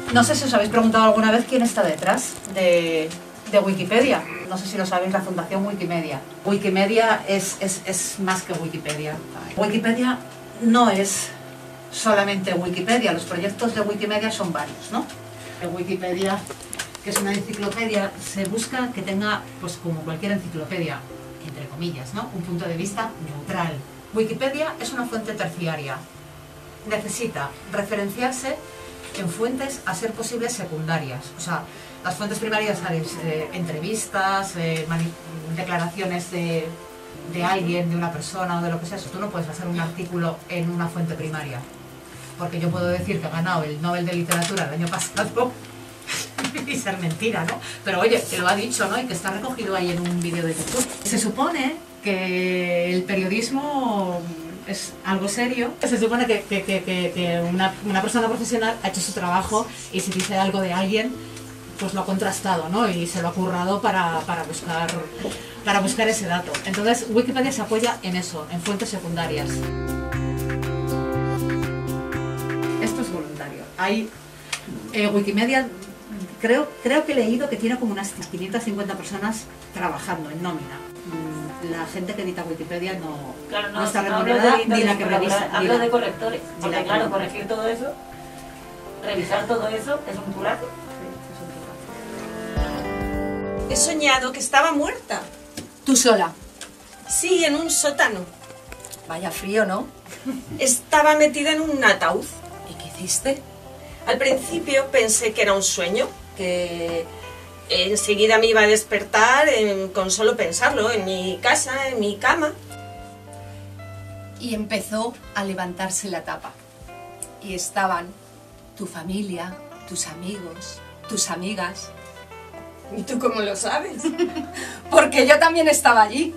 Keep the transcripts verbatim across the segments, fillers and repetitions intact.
No sé si os habéis preguntado alguna vez quién está detrás de, de Wikipedia. No sé si lo sabéis, la Fundación Wikimedia. Wikimedia es, es, es más que Wikipedia. Wikipedia no es solamente Wikipedia, los proyectos de Wikimedia son varios, ¿no? En Wikipedia, que es una enciclopedia, se busca que tenga, pues como cualquier enciclopedia, entre comillas, ¿no?, un punto de vista neutral. Wikipedia es una fuente terciaria. Necesita referenciarse en fuentes, a ser posible, secundarias. O sea, las fuentes primarias, ¿sabes? Eh, entrevistas, eh, declaraciones de, de alguien, de una persona o de lo que sea. Eso tú no puedes hacer un artículo en una fuente primaria. Porque yo puedo decir que ha ganado el Nobel de Literatura el año pasado y ser mentira, ¿no? Pero oye, que lo ha dicho, ¿no? Y que está recogido ahí en un vídeo de YouTube. Se supone que el periodismo es algo serio. Se supone que, que, que, que una, una persona profesional ha hecho su trabajo y si dice algo de alguien, pues lo ha contrastado, ¿no? Y se lo ha currado para, para, buscar, para buscar ese dato. Entonces, Wikipedia se apoya en eso, en fuentes secundarias. Esto es voluntario. Hay eh, Wikimedia, creo, creo que he leído que tiene como unas quinientas cincuenta personas trabajando en nómina. La gente que edita Wikipedia no, claro, no, no está no remunerada, ni la que revisa. Hablo la, de correctores, porque claro, corregir todo eso, revisar todo eso, es un curazo. He soñado que estaba muerta. ¿Tú sola? Sí, en un sótano. Vaya frío, ¿no? Estaba metida en un ataúd. ¿Y qué hiciste? Al principio pensé que era un sueño, que enseguida me iba a despertar en, con solo pensarlo, en mi casa, en mi cama. Y empezó a levantarse la tapa. Y estaban tu familia, tus amigos, tus amigas. ¿Y tú cómo lo sabes? Porque yo también estaba allí.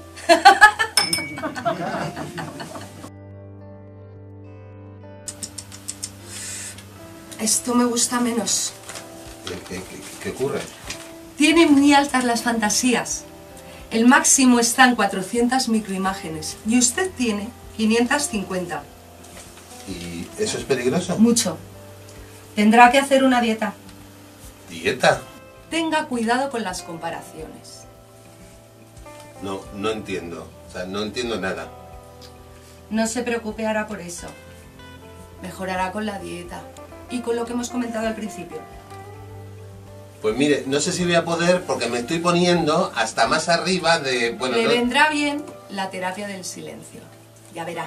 Esto me gusta menos. ¿Qué, qué, qué, qué ocurre? Tiene muy altas las fantasías. El máximo está en cuatrocientas microimágenes y usted tiene quinientas cincuenta. ¿Y eso es peligroso? Mucho. Tendrá que hacer una dieta. ¿Dieta? Tenga cuidado con las comparaciones. No, no entiendo. O sea, no entiendo nada. No se preocupe ahora por eso. Mejorará con la dieta y con lo que hemos comentado al principio. Pues mire, no sé si voy a poder porque me estoy poniendo hasta más arriba de... Bueno, Le no... vendrá bien la terapia del silencio. Ya verá.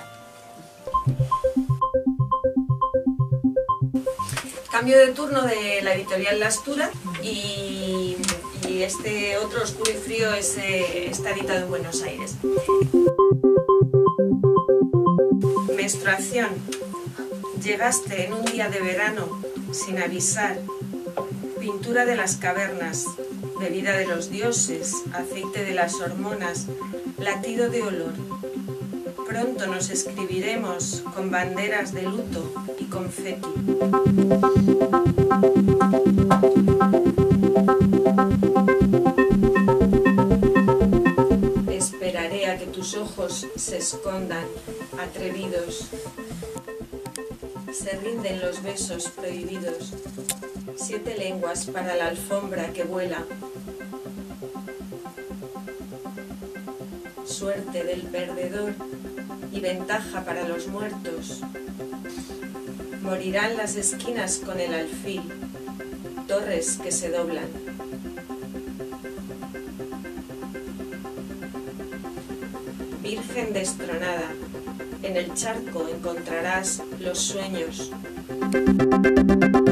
Cambio de turno de la editorial La Astura y, y este otro Oscuro y Frío es, eh, está editado en Buenos Aires. Menstruación. Llegaste en un día de verano sin avisar. Pintura de las cavernas, bebida de los dioses, aceite de las hormonas, latido de olor. Pronto nos escribiremos con banderas de luto y confeti. Esperaré a que tus ojos se escondan, atrevidos. Se rinden los besos prohibidos. Siete lenguas para la alfombra que vuela. Suerte del perdedor y ventaja para los muertos. Morirán las esquinas con el alfil, torres que se doblan. Virgen destronada, en el charco encontrarás los sueños.